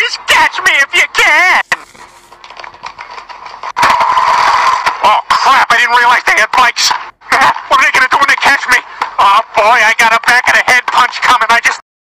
Please catch me if you can! Oh crap, I didn't realize they had bikes. What are they gonna do when they catch me? Oh boy, I gotta